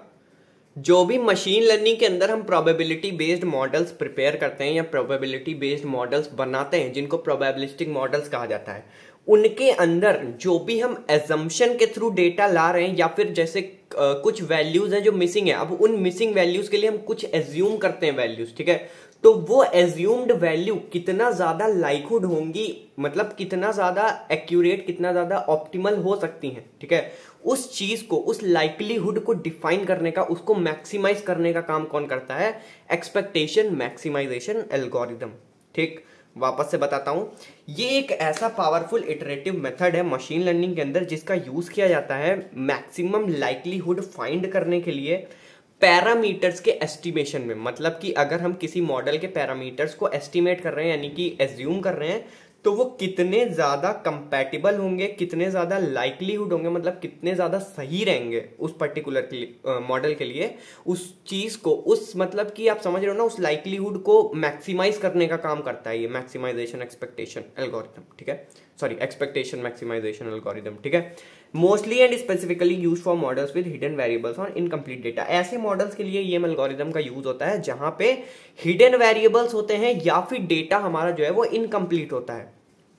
जो भी मशीन लर्निंग के अंदर हम प्रोबेबिलिटी बेस्ड मॉडल्स प्रिपेयर करते हैं या प्रोबेबिलिटी बेस्ड मॉडल्स बनाते हैं, जिनको प्रोबेबिलिस्टिक मॉडल्स कहा जाता है, उनके अंदर जो भी हम एजम्पशन के थ्रू डेटा ला रहे हैं या फिर जैसे आ, कुछ वैल्यूज हैं जो मिसिंग है, अब उन मिसिंग वैल्यूज के लिए हम कुछ एज्यूम करते हैं वैल्यूज, ठीक है। तो वो एज्यूम्ड वैल्यू कितना ज्यादा लाइकहुड होंगी, मतलब कितना ज्यादा एक्यूरेट, कितना ज्यादा ऑप्टिमल हो सकती हैं, ठीक है। उस चीज को, उस लाइकलीहुड को डिफाइन करने का, उसको मैक्सिमाइज करने का काम कौन करता है, एक्सपेक्टेशन मैक्सिमाइजेशन एल्गोरिदम, ठीक। वापस से बताता हूं, ये एक ऐसा पावरफुल इटरेटिव मेथड है मशीन लर्निंग के अंदर जिसका यूज किया जाता है मैक्सिमम लाइकलीहुड फाइंड करने के लिए पैरामीटर्स के एस्टिमेशन में। मतलब कि अगर हम किसी मॉडल के पैरामीटर्स को एस्टिमेट कर रहे हैं, यानी कि एज्यूम कर रहे हैं, तो वो कितने ज्यादा कंपैटिबल होंगे, कितने ज्यादा लाइकलीहुड होंगे, मतलब कितने ज्यादा सही रहेंगे उस पर्टिकुलर मॉडल के लिए, उस चीज को, उस मतलब कि आप समझ रहे हो ना, उस लाइकलीहुड को मैक्सिमाइज करने का काम करता है ये मैक्सिमाइजेशन एक्सपेक्टेशन एल्गोरिथम, ठीक है। सॉरी, एक्सपेक्टेशन मैक्सिमाइजेशन एल्गोरिथम, ठीक है। Mostly and specifically use for models with hidden variables on incomplete data. ऐसे मॉडल्स के लिए ये एल्गोरिथम का यूज होता है जहां पे हिडन वेरिएबल्स होते हैं या फिर डेटा हमारा जो है वो इनकम्प्लीट होता है।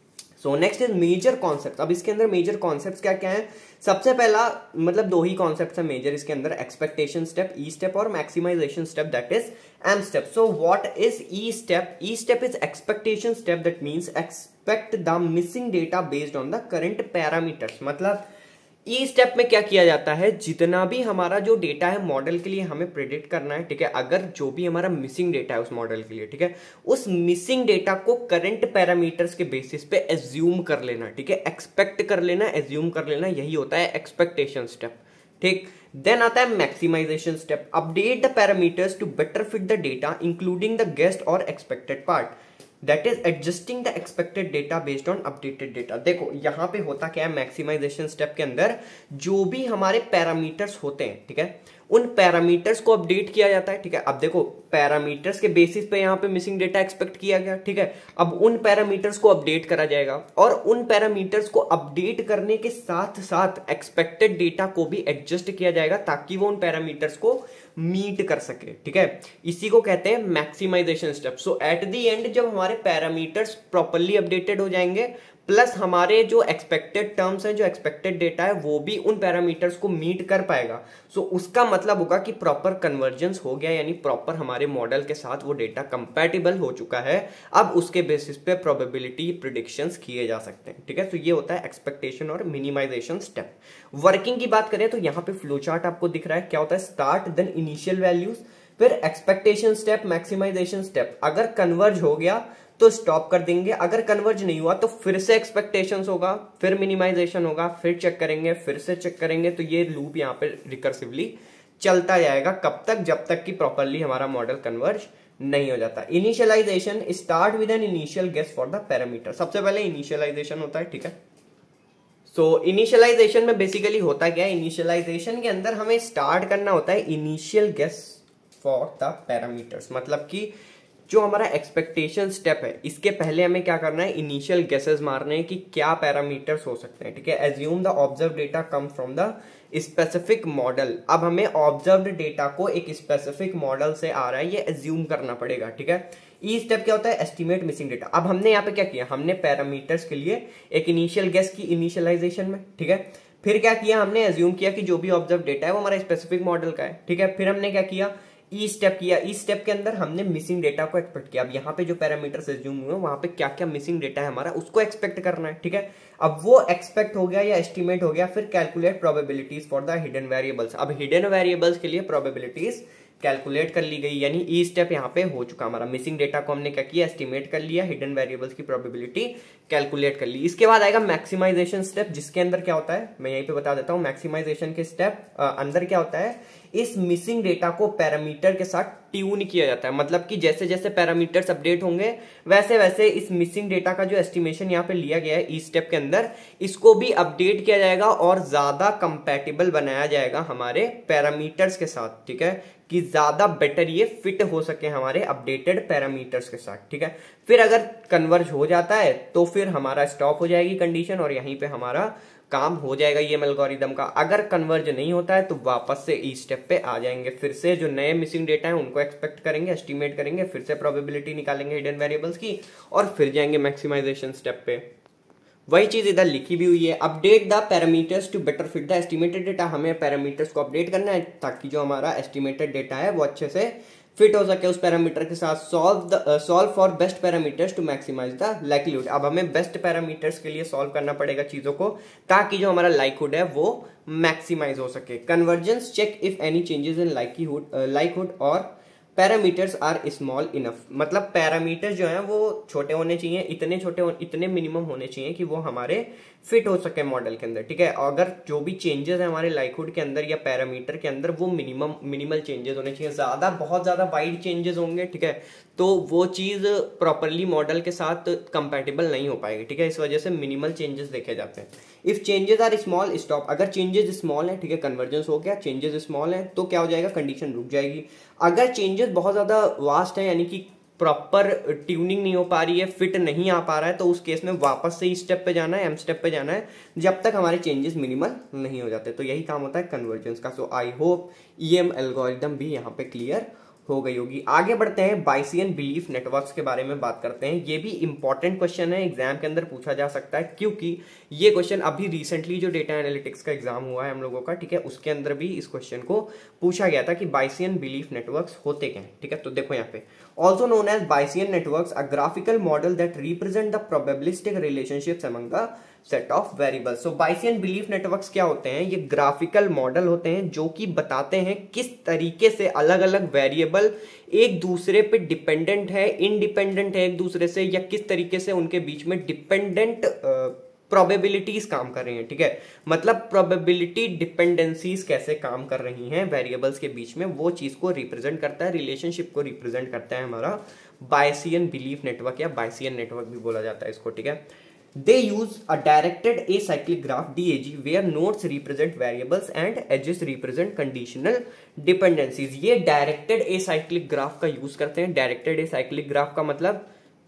So next is major concept. अब इसके अंदर मेजर कॉन्सेप्ट्स क्या क्या है, सबसे पहला मतलब दो ही कॉन्सेप्ट्स है मेजर इसके अंदर, एक्सपेक्टेशन स्टेप ई स्टेप और maximization step that is M step. So what is E step? E step is expectation step, that means expect the missing data based on the current parameters. मतलब ई स्टेप में क्या किया जाता है, जितना भी हमारा जो डेटा है मॉडल के लिए हमें प्रेडिक्ट करना है, ठीक है। अगर जो भी हमारा मिसिंग डेटा है उस मॉडल के लिए, ठीक है, उस मिसिंग डेटा को करंट पैरामीटर्स के बेसिस पे एज्यूम कर लेना, ठीक है, एक्सपेक्ट कर लेना, एज्यूम कर लेना, यही होता है एक्सपेक्टेशन स्टेप, ठीक। देन आता है maximization step. Update the parameters to better fit the data including the guessed और expected part, that is adjusting the expected data based on updated data. देखो यहां पे होता क्या है, मैक्सिमाइजेशन स्टेप के अंदर जो भी हमारे पैरामीटर्स होते हैं, ठीक है, उन पैरामीटर्स को अपडेट किया जाता है, ठीक है। अब देखो पैरामीटर्स के बेसिस पे यहाँ पे मिसिंग डेटा एक्सपेक्ट किया गया, ठीक है। अब उन पैरामीटर्स को अपडेट करा जाएगा और उन पैरामीटर्स को अपडेट करने के साथ साथ एक्सपेक्टेड डेटा को भी एडजस्ट किया जाएगा ताकि वो उन पैरामीटर्स को मीट कर सके, ठीक है। इसी को कहते हैं maximization step. So at the end जब हमारे पैरामीटर्स प्रॉपर्ली अपडेटेड हो जाएंगे, प्लस हमारे जो एक्सपेक्टेड टर्म्स हैं, जो एक्सपेक्टेड डेटा है, वो भी उन पैरामीटर्स को मीट कर पाएगा। सो so, उसका मतलब होगा कि प्रॉपर कन्वर्जेंस हो गया, यानी प्रॉपर हमारे मॉडल के साथ वो डेटा कंपैटिबल हो चुका है। अब उसके बेसिस पे प्रोबेबिलिटी प्रिडिक्शंस किए जा सकते हैं, ठीक है। तो ये होता है एक्सपेक्टेशन और मिनिमाइजेशन स्टेप। वर्किंग की बात करें तो यहाँ पे फ्लो चार्ट आपको दिख रहा है, क्या होता है, स्टार्ट देन इनिशियल वैल्यूज, फिर एक्सपेक्टेशन स्टेप, मैक्सिमाइजेशन स्टेप। अगर कन्वर्ज हो गया तो स्टॉप कर देंगे, अगर कन्वर्ज नहीं हुआ तो फिर से एक्सपेक्टेशंस होगा, फिर मिनिमाइजेशन होगा, फिर चेक करेंगे, फिर से चेक करेंगे। तो ये लूप यहाँ पे रिकर्सिवली चलता जाएगा, कब तक, जब तक कि प्रॉपर्ली हमारा मॉडल कन्वर्ज नहीं हो जाता। Initialization, start with an initial guess for the parameter. सबसे पहले इनिशियलाइजेशन होता है, ठीक है। सो इनिशियलाइजेशन में बेसिकली होता क्या है, इनिशियलाइजेशन के अंदर हमें स्टार्ट करना होता है initial guess for the parameters. मतलब कि जो हमारा एक्सपेक्टेशन स्टेप है, इसके पहले हमें क्या करना है, इनिशियल गेसेस मारने हैं कि क्या पैरामीटर्स हो सकते हैं, ठीक है। Assume the observe data come from the specific model. अब हमें ऑब्जर्व्ड डेटा को एक स्पेसिफिक मॉडल से आ रहा है ये एज्यूम करना पड़ेगा, ठीक है। ई स्टेप क्या होता है, एस्टिमेट मिसिंग डेटा। अब हमने यहाँ पे क्या किया, हमने पैरामीटर्स के लिए एक इनिशियल गेस की इनिशियलाइजेशन में, ठीक है। फिर क्या किया, हमने एज्यूम किया कि जो भी ऑब्जर्व डेटा है वो हमारा स्पेसिफिक मॉडल का है, ठीक है। फिर हमने क्या किया, ई स्टेप किया। ई स्टेप के अंदर हमने मिसिंग डेटा को एक्सपेक्ट किया। अब यहाँ पे जो पैरामीटर्स एज्यूम हुए वहां पे क्या क्या मिसिंग डेटा है हमारा, उसको एक्सपेक्ट करना है, ठीक है। अब वो एक्सपेक्ट हो गया या एस्टिमेट हो गया, फिर calculate probabilities for the hidden variables. अब हिडन वेरिएबल्स के लिए प्रोबेबिलिटीज कैलकुलेट कर ली गई, यानी ई स्टेप यहाँ पे हो चुका हमारा। मिसिंग डेटा को हमने क्या किया, एस्टिमेट कर लिया, हिडन वेरिएबल्स की प्रोबेबिलिटी कैलकुलेट कर ली। इसके बाद आएगा मैक्सिमाइजेशन स्टेप, जिसके अंदर क्या होता है मैं यहीं पे बता देता हूं। मैक्सिमाइजेशन के स्टेप अंदर क्या होता है, इस मिसिंग डेटा को पैरामीटर के साथ ट्यून किया जाता है। मतलब कि जैसे जैसे पैरामीटर्स अपडेट होंगे वैसे वैसे इस मिसिंग डेटा का जो एस्टिमेशन यहाँ पे लिया गया है ई स्टेप के अंदर, इसको भी अपडेट किया जाएगा और ज्यादा कंपैटिबल बनाया जाएगा हमारे पैरामीटर्स के साथ, ठीक है, कि ज्यादा बेटर ये फिट हो सके हमारे अपडेटेड पैरामीटर्स के साथ, ठीक है। फिर अगर कन्वर्ज हो जाता है तो फिर हमारा स्टॉप हो जाएगी कंडीशन और यहीं पे हमारा काम हो जाएगा ये एल्गोरिदम का। अगर कन्वर्ज नहीं होता है तो वापस से ई स्टेप पे आ जाएंगे, फिर से जो नए मिसिंग डेटा है उनको एक्सपेक्ट करेंगे, एस्टिमेट करेंगे, फिर से प्रोबेबिलिटी निकालेंगे हिडन वेरिएबल्स की और फिर जाएंगे मैक्सिमाइजेशन स्टेप पे। वही चीज इधर लिखी भी हुई है, update the parameters to better fit the estimated data. हमें पैरामीटर्स को अपडेट करना है ताकि जो हमारा एस्टिमेटेड डेटा है वो अच्छे से फिट हो सके उस पैरामीटर के साथ। Solve the solve for best parameters to maximize the likelihood. अब हमें बेस्ट पैरामीटर्स के लिए सॉल्व करना पड़ेगा चीजों को ताकि जो हमारा लाइक्हुड है वो मैक्सिमाइज हो सके। Convergence check if any changes in likelihood likelihood और पैरामीटर्स आर स्मॉल इनफ। मतलब पैरामीटर्स जो हैं वो छोटे होने चाहिए, इतने छोटे इतने मिनिमम होने चाहिए कि वो हमारे फिट हो सके मॉडल के अंदर, ठीक है। अगर जो भी चेंजेस है हमारे लाइक्हुड के अंदर या पैरामीटर के अंदर वो मिनिमम मिनिमल चेंजेस होने चाहिए। ज्यादा बहुत ज्यादा वाइड चेंजेस होंगे, ठीक है, तो वो चीज प्रॉपरली मॉडल के साथ कंपैटिबल नहीं हो पाएगी, ठीक है। इस वजह से मिनिमल चेंजेस देखे जाते हैं। If changes are small stop. अगर चेंजेस स्मॉल है, ठीक है, कन्वर्जेंस हो गया, चेंजेस स्मॉल है तो क्या हो जाएगा, कंडीशन रुक जाएगी। अगर चेंजेस बहुत ज्यादा वास्ट है यानी कि प्रॉपर ट्यूनिंग नहीं हो पा रही है, फिट नहीं आ पा रहा है, तो उस केस में वापस से इस स्टेप पे जाना है, एम स्टेप पे जाना है जब तक हमारे चेंजेस मिनिमल नहीं हो जाते। तो यही काम होता है कन्वर्जेंस का। So I hope EM algorithm भी यहाँ पे क्लियर हो गई होगी। आगे बढ़ते हैं, बायसियन बिलीफ नेटवर्क्स के बारे में बात करते हैं। ये भी इंपॉर्टेंट क्वेश्चन है, एग्जाम के अंदर पूछा जा सकता है क्योंकि ये क्वेश्चन अभी रिसेंटली जो डेटा एनालिटिक्स का एग्जाम हुआ है हम लोगों का, ठीक है, उसके अंदर भी इस क्वेश्चन को पूछा गया था कि बायसियन बिलीफ नेटवर्क्स होते क्या हैं, ठीक है। तो देखो यहाँ पे, also known as Bayesian networks, a graphical model that represent the probabilistic relationships among the set of variables. So Bayesian belief networks क्या होते हैं, ये ग्राफिकल मॉडल होते हैं जो कि बताते हैं किस तरीके से अलग अलग वेरिएबल एक दूसरे पे डिपेंडेंट है, इनडिपेंडेंट है एक दूसरे से, या किस तरीके से उनके बीच में डिपेंडेंट प्रोबेबिलिटीज काम कर रही हैं, ठीक है। मतलब प्रोबेबिलिटी डिपेंडेंसीज कैसे काम कर रही हैं वेरिएबल्स के बीच में, वो चीज को रिप्रेजेंट करता है, रिलेशनशिप को रिप्रेजेंट करता है हमारा बायसियन बिलीफ नेटवर्क या बायसियन नेटवर्क भी बोला जाता है इसको, ठीक है। They use a directed acyclic graph D A G where nodes represent variables and edges represent conditional dependencies। ये directed acyclic graph का यूज करते हैं। directed acyclic graph का मतलब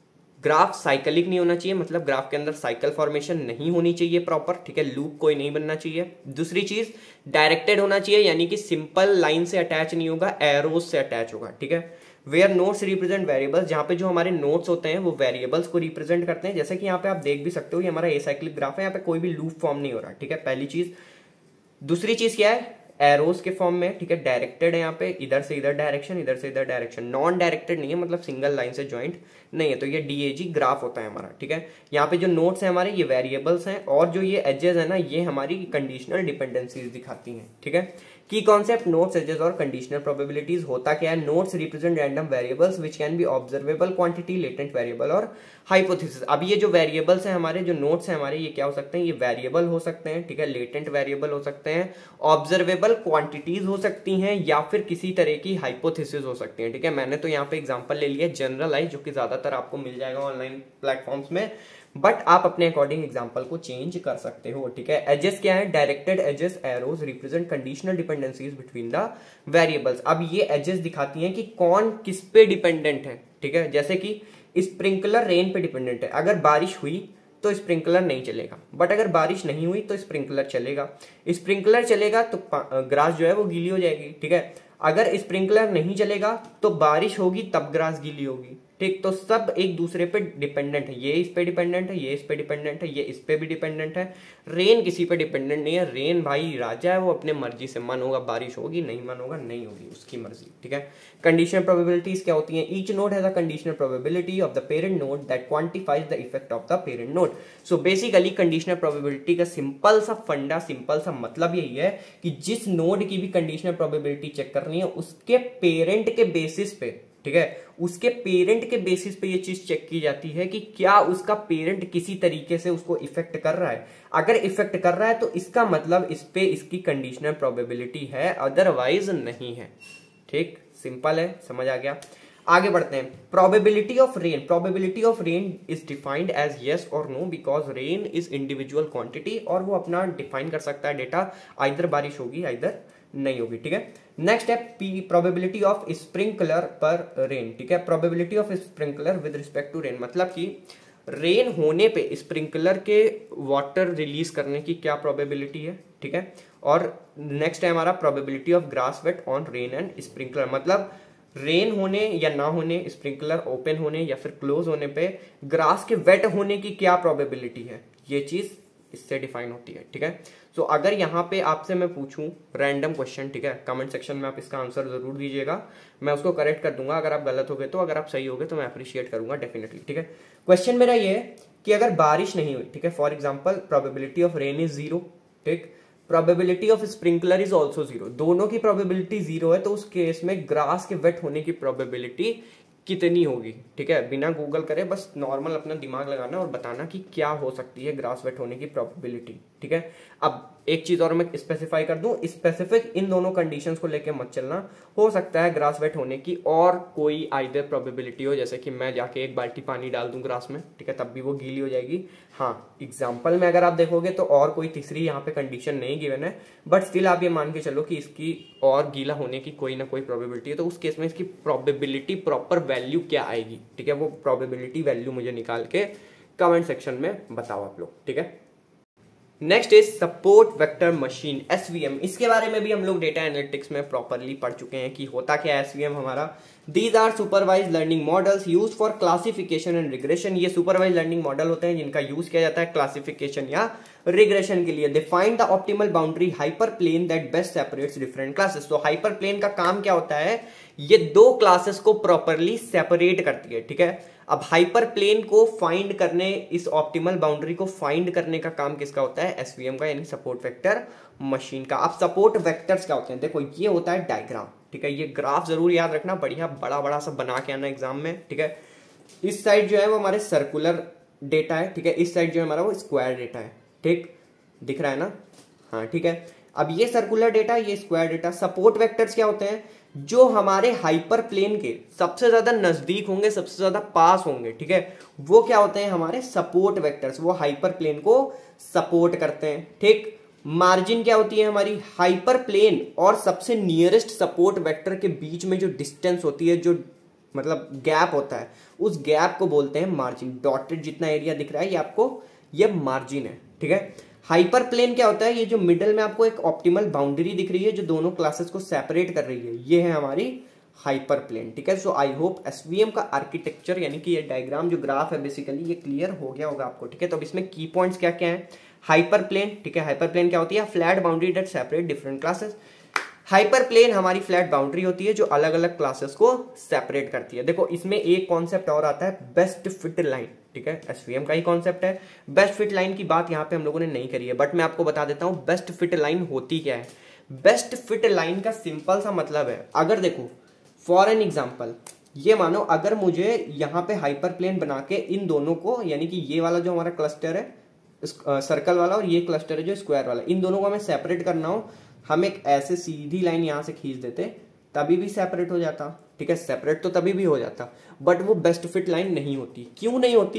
ग्राफ साइकिलिक नहीं होना चाहिए, मतलब ग्राफ के अंदर साइकिल फॉर्मेशन नहीं होनी चाहिए प्रॉपर, ठीक है, लूप कोई नहीं बनना चाहिए। दूसरी चीज डायरेक्टेड होना चाहिए, यानी कि सिंपल लाइन से अटैच नहीं होगा, एरोज से अटैच होगा, ठीक है। वेयर नोट्स रिप्रेजेंट वेरिएबल्स, जहां पे जो हमारे नोट्स होते हैं वो वेरिएबल्स को रिप्रेजेंट करते हैं। जैसे कि यहाँ पे आप देख भी सकते हो ये हमारा एसाइक्लिक ग्राफ है, यहाँ पे कोई भी लूप फॉर्म नहीं हो रहा, ठीक है, पहली चीज। दूसरी चीज क्या है, एरोज के फॉर्म में, ठीक है, डायरेक्टेड है यहाँ पे, इधर से इधर डायरेक्शन, इधर से इधर डायरेक्शन। नॉन डायरेक्टेड नहीं है, मतलब सिंगल लाइन से ज्वाइंट नहीं है, तो ये डीएजी ग्राफ होता है हमारा, ठीक है। यहाँ पे जो नोट्स है हमारे ये वेरिएबल्स हैं और जो ये एजेस है ना ये हमारी कंडीशनल डिपेंडेंसीज दिखाती हैं, ठीक है। की कॉन्सेप्ट, नोट्स, एजेस और कंडीशनल प्रोबेबिलिटीज होता क्या है, nodes represent random variables which can be observable quantity, latent variable और हाइपोथेसिस। अब ये जो वेरिएबल्स हैं हमारे, जो नोट्स हैं हमारे, ये क्या हो सकते हैं, ये वेरिएबल हो सकते हैं, ठीक है, लेटेंट वेरिएबल हो सकते हैं, ऑब्जर्वेबल क्वांटिटीज हो सकती हैं या फिर किसी तरह की हाइपोथेसिस हो सकती है, ठीक है। मैंने तो यहाँ पे एग्जांपल ले लिया जनरलाइज, जो कि ज्यादातर आपको मिल जाएगा ऑनलाइन प्लेटफॉर्म्स में, बट आप अपने अकॉर्डिंग एग्जांपल को चेंज कर सकते हो, ठीक है। एजेस क्या है? Directed edges arrows represent conditional dependencies between the variables. अब ये एजेस दिखाती हैं कि कौन किस पे डिपेंडेंट है, ठीक है। जैसे कि स्प्रिंकलर रेन पे डिपेंडेंट है, अगर बारिश हुई तो स्प्रिंकलर नहीं चलेगा, बट अगर बारिश नहीं हुई तो स्प्रिंकलर चलेगा। स्प्रिंकलर चलेगा तो ग्रास जो है वो गीली हो जाएगी, ठीक है। अगर स्प्रिंकलर नहीं चलेगा तो बारिश होगी तब ग्रास गीली होगी, ठीक। तो सब एक दूसरे पे डिपेंडेंट है, ये इस पे डिपेंडेंट है, ये इस पे डिपेंडेंट है, ये इस पे भी डिपेंडेंट है। रेन किसी पे डिपेंडेंट नहीं है, रेन भाई राजा है, वो अपने मर्जी से, मन होगा बारिश होगी, नहीं मन होगा नहीं होगी, उसकी मर्जी, ठीक है। कंडीशनल प्रोबेबिलिटीज क्या होती हैं? Each node has a conditional probability of the parent node that quantifies the effect of the parent node. So basically conditional probability का सिंपल सा फंडा, सिंपल सा मतलब यही है कि जिस नोड की भी कंडीशनल प्रोबेबिलिटी चेक करनी है उसके पेरेंट के बेसिस पे, ठीक है, उसके पेरेंट के बेसिस पे ये चीज चेक की जाती है कि क्या उसका पेरेंट किसी तरीके से उसको इफेक्ट कर रहा है। अगर इफेक्ट कर रहा है तो इसका मतलब इस पे इसकी कंडीशनल प्रोबेबिलिटी है, अदरवाइज नहीं है, ठीक। सिंपल है, समझ आ गया। आगे बढ़ते हैं। Probability of rain. Probability of rain is defined as yes और no because rain is individual quantity, और वो अपना डिफाइन कर सकता है डेटा, आइदर बारिश होगी आइदर नहीं होगी, ठीक है। नेक्स्ट है पी प्रोबेबिलिटी ऑफ स्प्रिंकलर पर रेन, ठीक है। Probability of sprinkler with respect to rain, मतलब कि रेन होने पे स्प्रिंकलर के वाटर रिलीज करने की क्या प्रोबेबिलिटी है, ठीक है। और नेक्स्ट है हमारा probability of grass wet on rain and sprinkler, मतलब रेन होने या ना होने, स्प्रिंकलर ओपन होने या फिर क्लोज होने पे ग्रास के वेट होने की क्या प्रोबेबिलिटी है, ये चीज इससे डिफाइन होती है, ठीक है। सो so, अगर यहाँ पे आपसे मैं पूछूं रैंडम क्वेश्चन, ठीक है, कमेंट सेक्शन में आप इसका आंसर जरूर दीजिएगा, मैं उसको करेक्ट कर दूंगा अगर आप गलत हो गए तो, अगर आप सही हो गए तो मैं अप्रिशिएट करूंगा डेफिनेटली, ठीक है। क्वेश्चन मेरा ये है कि अगर बारिश नहीं हुई, ठीक है, for example probability of rain is zero, ठीक, probability of sprinkler is also zero, दोनों की प्रोबेबिलिटी जीरो है, तो उस केस में ग्रास के वेट होने की प्रोबेबिलिटी कितनी होगी, ठीक है। बिना गूगल करे बस नॉर्मल अपना दिमाग लगाना और बताना कि क्या हो सकती है ग्रास वेट होने की प्रोबेबिलिटी, ठीक है। अब एक चीज और मैं स्पेसिफाई कर दूं, स्पेसिफिक इन दोनों कंडीशंस को लेके मत चलना, हो सकता है ग्रास वेट होने की और कोई आइदर प्रोबेबिलिटी हो, जैसे कि मैं जाके एक बाल्टी पानी डाल दूं ग्रास में, ठीक है, तब भी वो गीली हो जाएगी। हाँ, एग्जाम्पल में अगर आप देखोगे तो और कोई तीसरी यहाँ पे कंडीशन नहीं गिवन है, बट स्टिल आप ये मान के चलो कि इसकी और गीला होने की कोई ना कोई प्रोबेबिलिटी है, तो उस केस में इसकी प्रोबेबिलिटी प्रॉपर वैल्यू क्या आएगी, ठीक है, वो प्रोबेबिलिटी वैल्यू मुझे निकाल के कमेंट सेक्शन में बताओ आप लोग, ठीक है। Next is support vector machine, SVM. इसके बारे में भी हम लोग डेटा एनालिटिक्स में प्रॉपरली पढ़ चुके हैं कि होता क्या है एसवीएम हमारा। These are supervise learning models use for classification and regression. ये सुपरवाइज लर्निंग मॉडल होते हैं जिनका यूज किया जाता है क्लासिफिकेशन या रिग्रेशन के लिए। They find the optimal boundary hyper plane that best separates different classes. तो हाइपर प्लेन का काम क्या होता है, ये दो क्लासेस को प्रॉपरली सेपरेट करती है, ठीक है। अब हाइपर प्लेन को फाइंड करने, इस ऑप्टिमल बाउंड्री को फाइंड करने का काम किसका होता है, एसवीएम का, यानी सपोर्ट वेक्टर मशीन का। अब सपोर्ट वेक्टर्स क्या होते हैं, देखो ये होता है डायग्राम, ठीक है, ये ग्राफ जरूर याद रखना, बढ़िया बड़ा बड़ा सा बना के आना एग्जाम में, ठीक है। इस साइड जो है वो हमारे सर्कुलर डेटा है, ठीक है, इस साइड जो है हमारा वो स्क्वायर डेटा है, ठीक, दिख रहा है ना, हाँ ठीक है। अब ये सर्कुलर डेटा, ये स्क्वायर डेटा। सपोर्ट वेक्टर्स क्या होते हैं, जो हमारे हाइपर प्लेन के सबसे ज्यादा नजदीक होंगे, सबसे ज्यादा पास होंगे, ठीक है, वो क्या होते हैं हमारे सपोर्ट वेक्टर्स, वो हाइपर प्लेन को सपोर्ट करते हैं, ठीक। मार्जिन क्या होती है हमारी, हाइपर प्लेन और सबसे नियरेस्ट सपोर्ट वेक्टर के बीच में जो डिस्टेंस होती है, जो मतलब गैप होता है, उस गैप को बोलते हैं मार्जिन। डॉटेड जितना एरिया दिख रहा है ये आपको, ये मार्जिन है, ठीक है। हाइपर प्लेन क्या होता है, ये जो मिडल में आपको एक ऑप्टिमल बाउंड्री दिख रही है जो दोनों क्लासेस को सेपरेट कर रही है, ये है हमारी हाइपर प्लेन, ठीक है। सो आई होप एसवीएम का आर्किटेक्चर यानी कि ये डायग्राम जो ग्राफ है बेसिकली ये क्लियर हो गया होगा आपको, ठीक है। तो अब इसमें की पॉइंट्स क्या क्या है, हाइपर प्लेन, ठीक है, हाइपर प्लेन क्या होती है, flat boundary that separate different classes. Hyper plane हमारी फ्लैट बाउंड्री होती है जो अलग अलग क्लासेस को सेपरेट करती है। देखो इसमें एक कॉन्सेप्ट और आता है, बेस्ट फिट लाइन, ठीक है, एसवीएम का ही कॉन्सेप्ट है। बेस्ट फिट लाइन की बात यहाँ पे हम लोगों ने नहीं करी है, बट मैं आपको बता देता हूं बेस्ट फिट लाइन होती क्या है। बेस्ट फिट लाइन का सिंपल सा मतलब है, अगर देखो फॉर एन एग्जाम्पल, ये मानो अगर मुझे यहाँ पे हाइपर प्लेन बना के इन दोनों को, यानी कि ये वाला जो हमारा क्लस्टर है सर्कल वाला और ये क्लस्टर है जो स्क्वायर वाला, इन दोनों को हमें सेपरेट करना हो, हम एक ऐसे सीधी लाइन यहां से खींच देते, तभी भी सेपरेट हो जाता, ठीक है, सेपरेट तो तभी भी हो जाता, बट वो बेस्ट फिट लाइन नहीं होती। क्यों नहीं होती,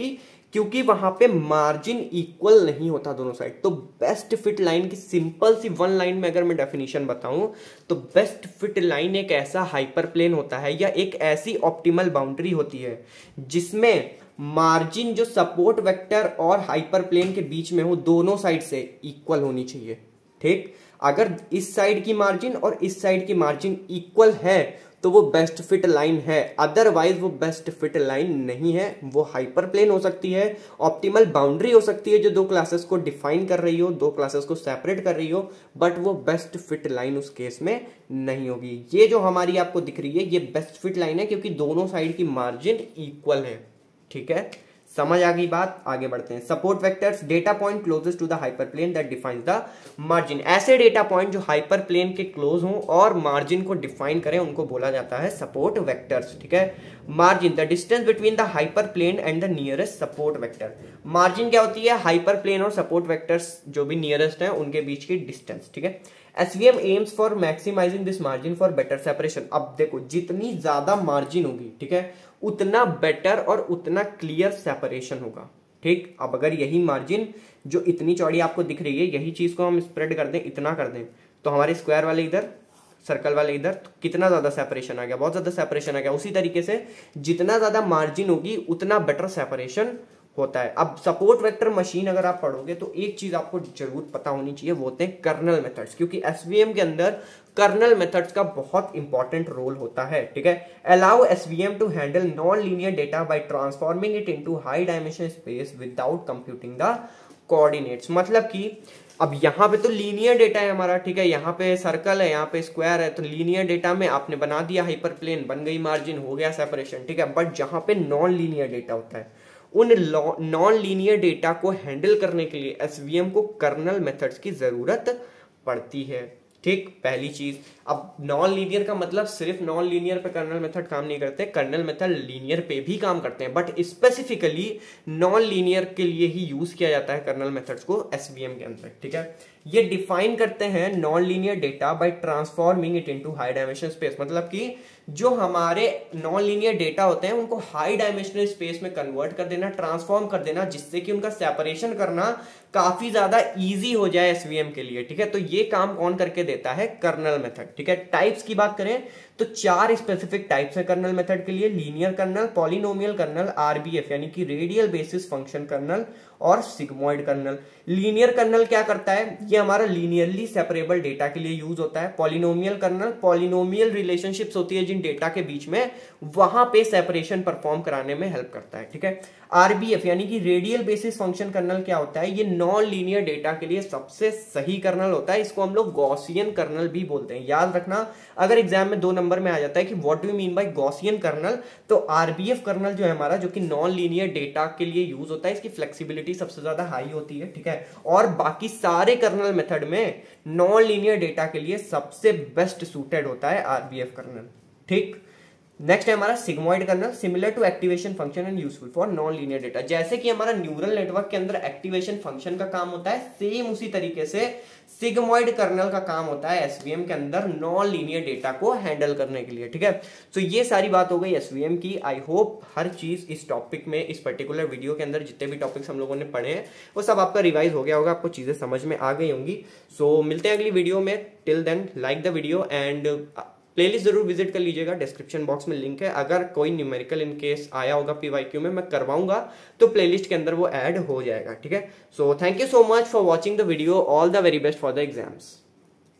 क्योंकि वहां पे मार्जिन इक्वल नहीं होता दोनों साइड। तो बेस्ट फिट लाइन की सिंपल सी वन लाइन में अगर मैं डेफिनेशन बताऊं तो बेस्ट फिट लाइन एक ऐसा हाइपर प्लेन होता है या एक ऐसी ऑप्टिमल बाउंड्री होती है जिसमें मार्जिन जो सपोर्ट वेक्टर और हाइपर प्लेन के बीच में हो दोनों साइड से इक्वल होनी चाहिए। ठीक, अगर इस साइड की मार्जिन और इस साइड की मार्जिन इक्वल है तो वो बेस्ट फिट लाइन है, अदरवाइज वो बेस्ट फिट लाइन नहीं है। वो हाइपर प्लेन हो सकती है, ऑप्टिमल बाउंड्री हो सकती है जो दो क्लासेस को डिफाइन कर रही हो, दो क्लासेस को सेपरेट कर रही हो, बट वो बेस्ट फिट लाइन उस केस में नहीं होगी। ये जो हमारी आपको दिख रही है ये बेस्ट फिट लाइन है क्योंकि दोनों साइड की मार्जिन इक्वल है। ठीक है, समझ आ गई बात, आगे बढ़ते हैं। Support vectors, data point closest to the hyper plane that defines the margin. ऐसे डेटा पॉइंट जो हाइपर प्लेन के क्लोज हों और मार्जिन को डिफाइन करें उनको बोला जाता है सपोर्ट वेक्टर्स। ठीक है, margin, the distance between the hyper plane and the nearest support vector. Margin क्या होती है? हाइपर प्लेन और सपोर्ट वेक्टर्स जो भी नियरेस्ट है उनके बीच की डिस्टेंस। ठीक है, S V M aims for maximizing this margin for better separation। अब देखो जितनी ज्यादा मार्जिन होगी, ठीक है, उतना बेटर और उतना क्लियर सेपरेशन होगा। ठीक, अब अगर यही मार्जिन जो इतनी चौड़ी आपको दिख रही है यही चीज को हम स्प्रेड कर दें, इतना कर दें, तो हमारे स्क्वायर वाले इधर, सर्कल वाले इधर, तो कितना ज्यादा सेपरेशन आ गया, बहुत ज्यादा सेपरेशन आ गया। उसी तरीके से जितना ज्यादा मार्जिन होगी उतना बेटर सेपरेशन होता है। अब सपोर्ट वेक्टर मशीन अगर आप पढ़ोगे तो एक चीज आपको जरूर पता होनी चाहिए, वो होते हैं कर्नल मेथड्स, क्योंकि एसवीएम के अंदर कर्नल मेथड्स का बहुत इंपॉर्टेंट रोल होता है। ठीक है, allow SVM to handle non linear data by transforming it into high dimension space without computing the coordinates. मतलब कि अब यहाँ पे तो लीनियर डेटा है हमारा, ठीक है, यहाँ पे सर्कल है, यहाँ पे स्क्वायर है, तो लीनियर डेटा में आपने बना दिया हाइपर प्लेन, बन गई मार्जिन, हो गया सेपरेशन। ठीक है, बट जहां पे नॉन लीनियर डेटा होता है उन नॉन लीनियर डेटा को हैंडल करने के लिए एसवीएम को कर्नल मेथड्स की जरूरत पड़ती है। ठीक, पहली चीज। अब नॉन लीनियर का मतलब सिर्फ नॉन लीनियर पे कर्नल मेथड काम नहीं करते, कर्नल मेथड लीनियर पे भी काम करते हैं, बट स्पेसिफिकली नॉन लीनियर के लिए ही यूज किया जाता है कर्नल मेथड्स को एसवीएम के अंदर। ठीक है, ये डिफाइन करते हैं non linear data by transforming it into high dimensional space. मतलब कि जो हमारे नॉन लीनियर डेटा होते हैं उनको हाई डायमेंशनल स्पेस में कन्वर्ट कर देना, ट्रांसफॉर्म कर देना, जिससे कि उनका सेपरेशन करना काफी ज्यादा इजी हो जाए एसवीएम के लिए। ठीक है, तो ये काम कौन करके देता है? Kernel method. ठीक है, टाइप्स की बात करें तो चार स्पेसिफिक टाइप्स है कर्नल मेथड के लिए, linear kernel, polynomial kernel, RBF यानी कि रेडियल बेसिस फंक्शन कर्नल और सिग्मॉइड कर्नल। लीनियर कर्नल क्या करता है? ये हमारा लीनियरली सेपरेबल डेटा के लिए यूज होता है। पॉलिनोमियल कर्नल, पॉलिनोमियल रिलेशनशिप्स होती है जिन डेटा के बीच में, वहां पे सेपरेशन परफॉर्म कराने में हेल्प करता है। ठीक है, आरबीएफ यानी कि रेडियल बेसिस फंक्शन कर्नल क्या होता है? ये नॉन लीनियर डेटा के लिए सबसे सही कर्नल होता है, इसको हम लोग गॉसियन कर्नल भी बोलते हैं। याद रखना, अगर एग्जाम में दो नंबर में आ जाता है कि what do you mean by Gaussian kernel, तो आरबीएफ कर्नल जो है हमारा, जो कि नॉन लीनियर डेटा के लिए यूज होता है, इसकी फ्लेक्सिबिलिटी सबसे ज्यादा हाई होती है। ठीक है, और बाकी सारे कर्नल मेथड में नॉन लीनियर डेटा के लिए सबसे बेस्ट सूटेड होता है आरबीएफ कर्नल। ठीक, नेक्स्ट है हमारा sigmoid kernel, similar to activation function and useful for non linear data. जैसे कि हमारा न्यूरल नेटवर्क के अंदर एक्टिवेशन फंक्शन का काम होता है, सेम उसी तरीके से सिग्मॉइड कर्नल का काम होता है एसवीएम के अंदर नॉन लीनियर डेटा को हैंडल करने के लिए। ठीक है, तो ये सारी बात हो गई एसवीएम की। आई होप हर चीज इस टॉपिक में, इस पर्टिकुलर वीडियो के अंदर जितने भी टॉपिक्स हम लोगों ने पढ़े हैं वो सब आपका रिवाइज हो गया होगा, आपको चीजें समझ में आ गई होंगी। सो so, मिलते हैं अगली वीडियो में। Till then like the video and playlist जरूर विजिट कर लीजिएगा, डिस्क्रिप्शन बॉक्स में लिंक है। अगर कोई न्यूमेरिकल इन केस आया होगा पीवाईक्यू में, मैं करवाऊंगा तो प्लेलिस्ट के अंदर वो ऐड हो जाएगा। ठीक है, so thank you so much for watching the video, all the very best for the exams.